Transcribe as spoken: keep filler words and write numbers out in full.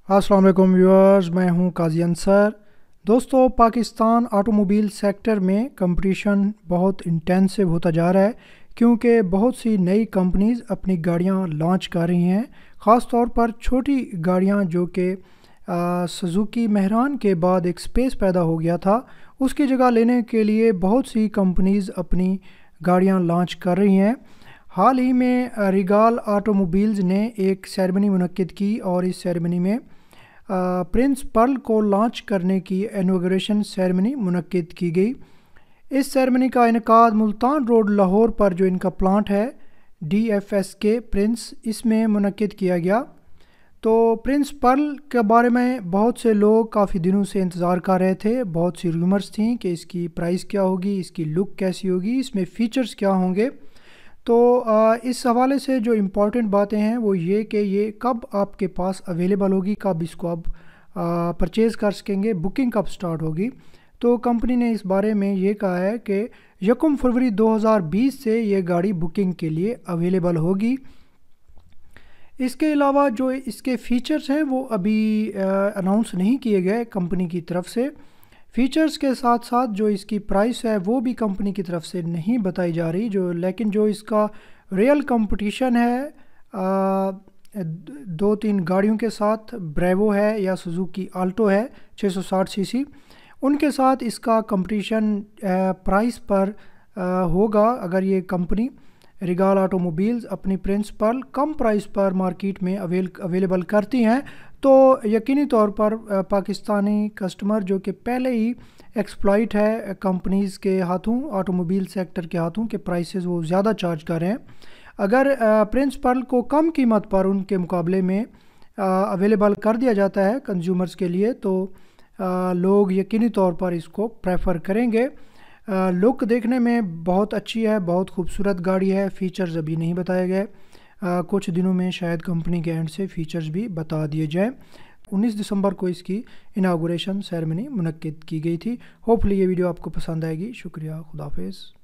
अस्सलाम वालेकुम व्यूअर्स, मैं हूं काजी अंसर। दोस्तों, पाकिस्तान ऑटोमोबाइल सेक्टर में कंपटीशन बहुत इंटेंसिव होता जा रहा है क्योंकि बहुत सी नई कंपनीज़ अपनी गाड़ियां लॉन्च कर रही हैं। ख़ास तौर पर छोटी गाड़ियां जो कि सुजुकी मेहरान के बाद एक स्पेस पैदा हो गया था, उसकी जगह लेने के लिए बहुत सी कंपनीज़ अपनी गाड़ियां लॉन्च कर रही हैं। हाल ही में रिगाल ऑटोमोबाइल्स ने एक सेरेमनी मुनक्किद की और इस सेरेमनी में प्रिंस पर्ल को लॉन्च करने की इनॉगरेशन सेरेमनी मुनक्किद की गई। इस सेरेमनी का इनकाद मुल्तान रोड लाहौर पर जो इनका प्लांट है डी एफ एस के प्रिंस, इसमें मुनक्किद किया गया। तो प्रिंस पर्ल के बारे में बहुत से लोग काफ़ी दिनों से इंतज़ार कर रहे थे। बहुत सी रूमर्स थी कि इसकी प्राइस क्या होगी, इसकी लुक कैसी होगी, इसमें फ़ीचर्स क्या होंगे। तो इस हवाले से जो इम्पॉर्टेंट बातें हैं वो ये कि ये कब आपके पास अवेलेबल होगी, कब इसको आप परचेज़ कर सकेंगे, बुकिंग कब स्टार्ट होगी। तो कंपनी ने इस बारे में ये कहा है कि यकम फरवरी दो हज़ार बीस से ये गाड़ी बुकिंग के लिए अवेलेबल होगी। इसके अलावा जो इसके फ़ीचर्स हैं वो अभी अनाउंस नहीं किए गए कंपनी की तरफ से। फ़ीचर्स के साथ साथ जो इसकी प्राइस है वो भी कंपनी की तरफ से नहीं बताई जा रही, जो लेकिन जो इसका रियल कंपटीशन है आ, दो तीन गाड़ियों के साथ, ब्रेवो है या सुजुकी आल्टो है छह सौ साठ सीसी, उनके साथ इसका कंपटीशन प्राइस पर आ, होगा। अगर ये कंपनी रिगाल ऑटोमोबाइल्स अपनी प्रिंस पर्ल कम प्राइस पर मार्केट में अवेल अवेलेबल करती हैं तो यकीनी तौर पर पाकिस्तानी कस्टमर जो कि पहले ही एक्सप्लॉइट है कंपनीज़ के हाथों, ऑटोमोबाइल सेक्टर के हाथों के प्राइसेस वो ज़्यादा चार्ज कर रहे हैं। अगर प्रिंस पर्ल को कम कीमत पर उनके मुकाबले में अवेलेबल कर दिया जाता है कंज्यूमर्स के लिए तो आ, लोग यकीनी तौर पर इसको प्रेफर करेंगे। लुक देखने में बहुत अच्छी है, बहुत खूबसूरत गाड़ी है। फ़ीचर्स अभी नहीं बताए गए, आ, कुछ दिनों में शायद कंपनी के एंड से फ़ीचर्स भी बता दिए जाएं। उन्नीस दिसंबर को इसकी इनागुरेशन सेरेमनी मुनक्किद की गई थी। होपफुली ये वीडियो आपको पसंद आएगी। शुक्रिया, खुदा हाफिज़।